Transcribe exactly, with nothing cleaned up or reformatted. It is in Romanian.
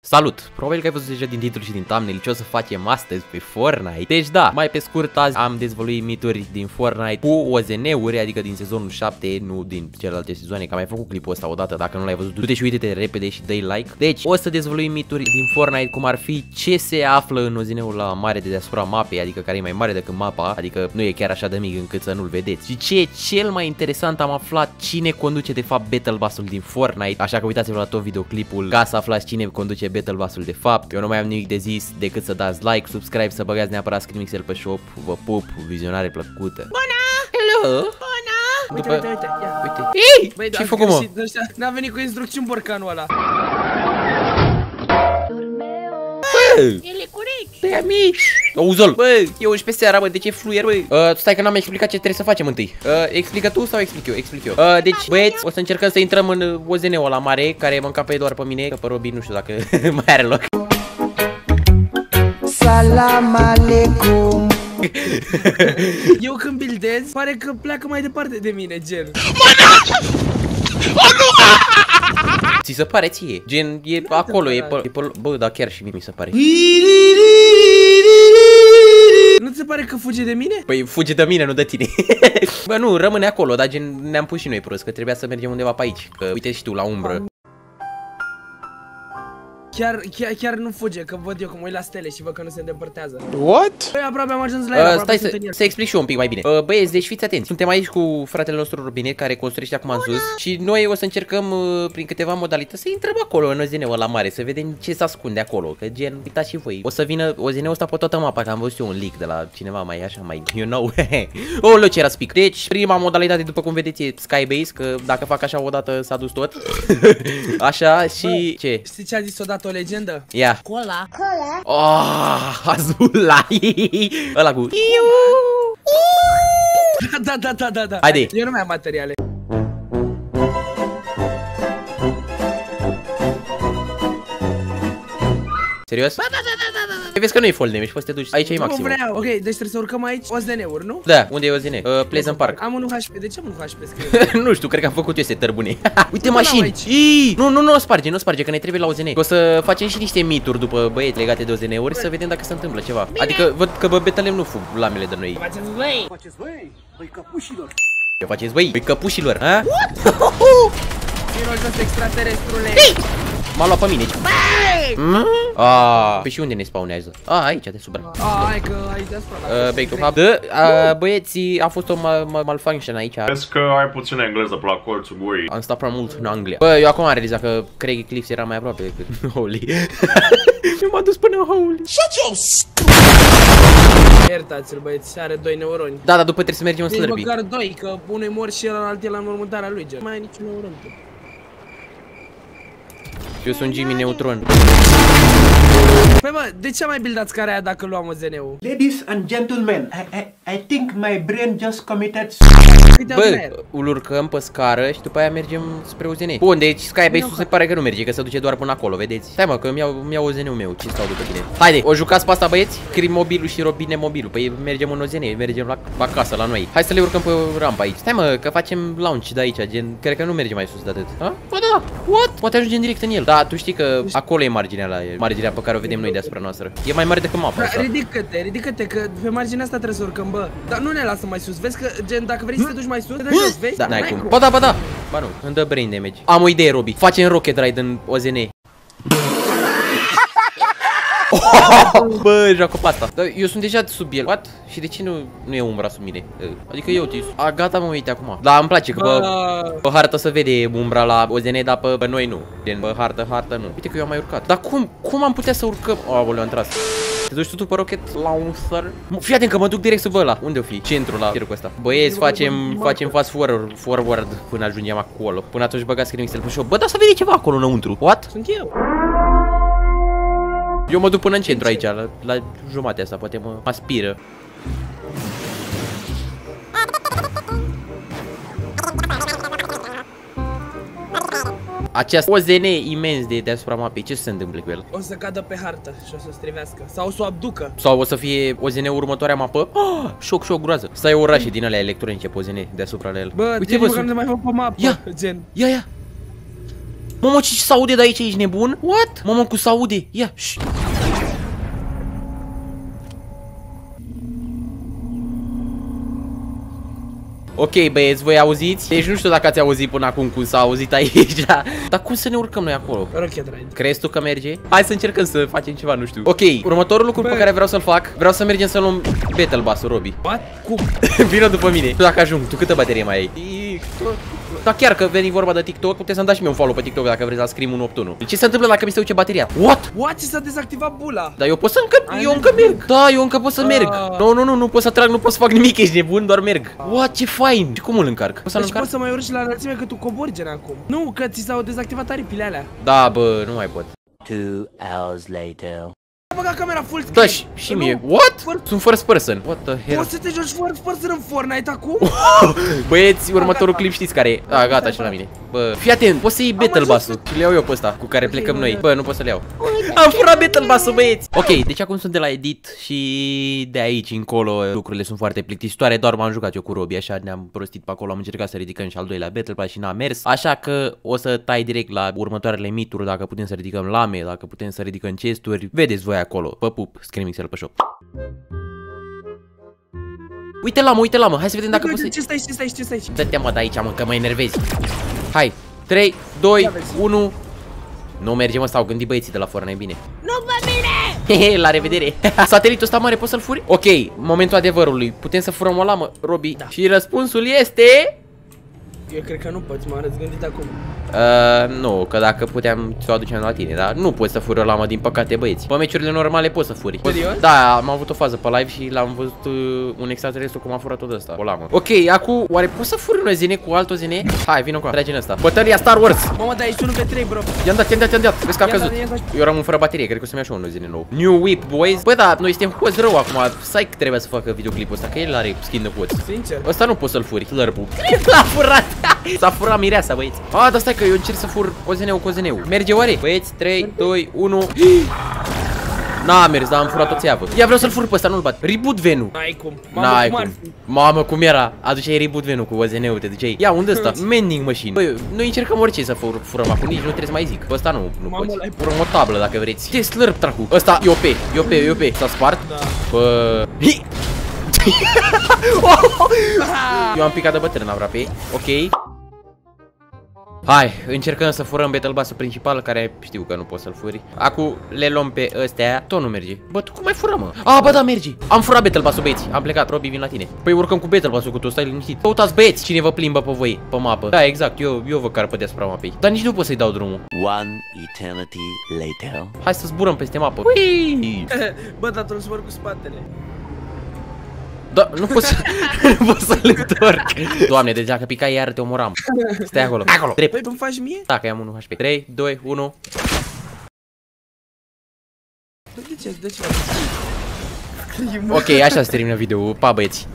Salut! Probabil că ai văzut deja din titlu și din thumbnail ce o să facem astăzi pe Fortnite. Deci da, mai pe scurt, azi am dezvăluit mituri din Fortnite cu O Z N-uri, adică din sezonul șapte, nu din celelalte sezoane, că am mai făcut clipul ăsta odată, dacă nu l-ai văzut, du-te și uite-te repede și dă-i like. Deci, o să dezvăluim mituri din Fortnite, cum ar fi ce se află în O Z N-ul la mare de deasupra mapei, adică care e mai mare decât mapa, adică nu e chiar așa de mic încât să nu-l vedeți. Și ce e cel mai interesant, am aflat cine conduce de fapt Battle Pass-ul din Fortnite, așa că uitați-vă la tot videoclipul ca să aflați cine conduce Battle Pass-ul de fapt. Eu nu mai am nimic de zis decât să dați like, subscribe, să băgați neapărat Screamixel pe shop. Vă pup, vizionare plăcută. Bună! Hello! Bună! Uite, După... uite, uite, ia. Uite. Ei! Băi, ce-ai făcut, mă? N-a venit cu instrucțiuni borcanul ăla. El e corect. Băi, amici! Auzol! Bă, e unsprezece seara, bă, de ce fluier, bă? Uh, stai că n-am explicat ce trebuie să facem întâi. Uh, explică tu sau explic eu? Explic eu. Uh, deci, băieți, o să încercăm să intrăm în O Z N-ul ăla mare, care mă încape doar pe mine, că pe Robin nu știu dacă mai are loc. Salam aleikum. Eu când buildez, pare că pleacă mai departe de mine, gen. Ți se pare ție? Gen, e Nu acolo, e te pe, e pe... Bă, da, chiar și mie mi se pare. Nu ți se pare că fuge de mine? Păi fuge de mine, nu de tine. Bă, nu, rămâne acolo, dar gen ne-am pus și noi prost, că trebuia să mergem undeva pe aici. Că uite și tu, la umbră. Chiar, chiar, chiar nu fuge, că văd eu că mă uit la stele și văd că nu se îndepărtează. What? Băi, aproape am ajuns la el, uh, Stai să, să explic și eu un pic mai bine. uh, Băieți, deci fiți atenți. Suntem aici cu fratele nostru Robinet, care construiește acum în sus. Și noi o să încercăm, uh, prin câteva modalități, să intrăm acolo în O Z N-ul ăla mare, să vedem ce se ascunde acolo. Că gen, uitați și voi, o să vină O Z N-ul ăsta pe toată mapa, că am văzut eu un leak de la cineva mai așa, mai, you know. Oh, ce era speak. Deci, prima modalitate, după cum vedeți, e Skybase, că dacă fac așa odată s-a dus tot. Așa și... Ce? Știi ce a zis odată o legendă? Ia. Cola. Cola. Oh, Azula. Ăla cu... Da, da, da, da, da. Haide. Eu nu mai am materiale. Serios? Da, da, da, da, da, da. Vezi că nu e full damage, poți să te duci. Aici e maxim. Nu vreau. Ok, deci trebuie să urcăm aici O Z N-uri, nu? Da, unde e O Z N? Uh, Pleasant Park. Am unu H P. De ce am unu H P scrie? Nu știu, cred că am făcut eu setări bune. Uite Nu mașini. aici. Nu, nu, nu o sparge, nu o sparge, că ne trebuie la O Z N. O să facem și niște mituri după băieți legate de O Z N-uri, să vedem dacă se întâmplă ceva. Adică văd că bă, betalem nu fug lamele de noi. Faceți voi. Faceți voi, băi căpușilor. Ce faceți, băi? Băi, căpușilor, ha? Tirul jos extraterestrule. M-a luat pe mine. Băi! Ah, pe și unde ne spawnează? Ah, aici, deasupra. Ah, hai că aici deasupra. Uh, back to hub. Da, uh, băieții, a fost o ma malfunction aici. Vezi că ai puțină engleză pe la colțul gurii. Am stat prea mult în Anglia. Bă, eu acum am realizat că Craig Eclipse era mai aproape decât Holy. Eu m-am dus până Holy. Iertați-l, băieți, are doi neuroni. Da, dar după trebuie să mergem în Nici Slurpee. măcar doi, că unul mor și celălalt e la înmormântarea lui, gen. Mai ai niciun neuron tu. Eu sunt Jimmy Neutron. Păi bă, de ce mai buildați care aia dacă luam O Z N-ul? Ladies and gentlemen, I, I, I think my brain just committed. Bă, îl urcăm pe scară și după aia mergem spre O Z N. Bun, deci Skybase-ul se pare că nu merge, că se duce doar până acolo, vedeți? Stai mă, că îmi iau, îmi iau O Z N-ul meu, ce stau după tine. Haide, o jucați pe asta, băieți? Crim mobilul și Robine mobilul. Păi mergem în O Z N, mergem la, la casă, la noi. Hai să le urcăm pe rampa aici. Stai mă, că facem launch de aici, gen, cred că nu merge mai sus de atât. Ha? Bă, da, what? Poate ajungem direct în el. Da, tu știi că acolo e marginea la marginea pe care o vedem noi deasupra noastră. E mai mare decât mapa asta. Da, ridică-te, ridică-te, că pe marginea asta trebuie să urcăm, bă. Dar nu ne lasă mai sus, vezi că, gen, dacă vrei să te duci mai sus, te dai jos, vezi? Da, n-ai cum. Ba da, ba da. Ba nu, îmi dă brain damage. Am o idee, Robi. Facem rocket ride în O Z N. Bă, joacă pe asta. Dar eu sunt deja sub el. What? Și de ce nu, nu e umbra sub mine? Adică eu te... A, gata, mă, uite acum. Da, îmi place că pe, pe hartă se vede umbra la O Z N, dar pe, pe noi nu. Gen, pe hartă, hartă nu. Uite că eu am mai urcat. Dar cum? Cum am putea să urcăm? Oh, aoleu, am tras. Te duci tu pe rocket launcher? Fii atent că mă duc direct sub ăla. Unde o fi? Centrul la cercul ăsta. Băieți, facem, facem fast forward, forward până ajungem acolo. Până atunci băgați Screamixel pe shop. Bă, dar să vede ceva acolo înăuntru. What? Sunt eu. Eu mă duc până în centru aici, la, la jumatea asta, poate mă aspiră. Acest O Z N imens de deasupra mapei, ce se întâmplă cu el? O să cadă pe hartă și o să strivească. Sau o să o abducă. Sau o să fie O Z N următoarea mapă? Oh, șoc, șoc, groază. Să ai orașe din alea electronice pe O Z N deasupra la el. Bă, uite, bă, sunt... nu mai fac pe mapă, ia, gen. ia, ia. Mamă, ce s-aude de aici, ești nebun? What? Mamă, cu s-aude. Ia, ș. Ok, băieți, voi auziți? Deci nu știu dacă ați auzit până acum cum s-a auzit aici. Dar cum să ne urcăm noi acolo? Rocket Ride. Crezi tu că merge? Hai să încercăm să facem ceva, nu știu. Ok, următorul lucru Bă. pe care vreau să-l fac, vreau să mergem să luăm Battle Bus-ul, Robi. What? Cum? Vină după mine. Tu dacă ajung, tu câtă baterie mai ai? TikTok. Da, chiar că veni vorba de TikTok, puteți să-mi dați și mie un follow pe TikTok dacă vreți la Scream unu opt unu. Ce se întâmplă dacă mi se duce bateria? What? What? Ce s-a dezactivat bula? Dar eu pot să încă, eu încă merg. Da, eu încă pot să merg. Nu, nu, nu, nu pot să trag, nu pot să fac nimic, ești nebun, doar merg. What? Ce fain. Și cum îl încarc? Poți să-l Deci încarc? poți să mai urci la înălțime că tu cobori gen acum. Nu, că ți s-au dezactivat aripile alea. Da, bă, nu mai pot. Two hours later. A băgat camera full screen. Da, și, și mie. What? Sunt first person. What the hell? Poți să te joci first person în Fortnite acum? Băieți, următorul clip știți care e? Ah, gata, și la mine. Bă, fii atent, poți să iei Battle Bus-ul. Și le iau eu pe ăsta, cu care plecăm noi. Bă, nu pot să le iau. Am furat Battle Bus-ul, băieți. Ok, deci acum sunt de la edit și de aici încolo lucrurile sunt foarte plictisitoare. Doar m-am jucat eu cu Robi, așa ne-am prostit pe acolo. Am încercat să ridicăm și al doilea Battle Bus și n-a mers. Așa că o să tai direct la următoarele mituri, dacă putem să ridicăm lame, dacă putem să ridicăm chesturi. Vedeți voi acolo. Pă pup, Screamixel pe shop. Uite lamă, uite lamă, hai să vedem dacă poți să... Ce stai, ce stai, ce stai? Dă-te mă de aici, mă, că mă enervezi. Hai, trei, doi, unu. Nu merge, mă, s-au gândit băieții de la Fortnite, bine. Nu pe mine! Hehe, la revedere. Satelitul ăsta mare, poți să-l furi? Ok, momentul adevărului. Putem să furăm o lamă, Robi? Da. Și răspunsul este... Eu cred că nu poți, m-am răzgândit acum. Uh, nu, că dacă puteam să o aducem la tine, dar nu poți să furi o lamă, din păcate, băieți. Pe meciurile normale poți să furi. Serios? Da, am avut o fază pe live și l-am văzut uh, un extraterestru cum a furat tot ăsta, o lamă. Ok, acum, oare poți să furi un O Z N cu alt O Z N? Hai, vină cu trage în ăsta. Bătălia Star Wars! Mamă, dar ești unu pe trei, bro. I-am dat, i-am dat, i-am dat. Vezi că a căzut. Eu rămân fără baterie, cred că o să-mi iau și un O Z N nou. New Whip, boys. Bă, da, noi suntem hoți rău acum. Psych trebuie să facă videoclipul ăsta, că el are skin de hoți. Sincer. Ăsta nu poți să-l furi, slurpul. L-a furat. S-a furat mireasa, băieți. A, dar stai că eu încerc să fur O Z N-ul cu O Z N-ul. Merge oare? Băieți, trei, doi, unu. N-a mers, dar am furat o țeavă. Ia, vreau să-l fur pe ăsta, nu-l bat. Reboot Venu. N-ai cum. Mamă, N-ai cum. cum. Mamă, cum era? Aduceai Reboot Venu cu O Z N-ul, te duceai. Ia, unde ăsta? Mending Machine. Băi, noi încercăm orice să fur, furăm acum, nici nu trebuie să mai zic. Pe ăsta nu, nu Mamă, poți. l-ai- Furăm o tablă dacă vreți. Ce slurp, tracu. Ăsta, e O P, e O P, e O P. S-a spart. Da. Bă... Eu am picat de bătrân aproape. Ok. Hai, încercăm să furăm Battle Bus-ul principal, care știu că nu poți să-l furi. Acum le luăm pe ăstea. Tot nu merge. Bă, tu cum mai furăm, mă? Ah, bă, da, merge. Am furat Battle Bus-ul, băieți. Am plecat, Robi, vin la tine. Păi urcăm cu Battle Bus-ul, cu tu stai liniștit. Căutați, băieți, cine vă plimbă pe voi, pe mapă. Da, exact, eu, eu vă carpă deasupra mapei. Dar nici nu pot să-i dau drumul. One eternity later. Hai să zburăm peste mapă. Ui! Bă, dar trebuie să mă cu spatele. Da, nu pot să, nu pot să-l întorc. Doamne, deci dacă picai iar te omoram. Stai acolo, acolo, drept. Păi, îmi faci mie? Da, că am unu H P. trei, doi, unu. De ce? De ce? Ok, așa se termină video-ul. Pa, băieți.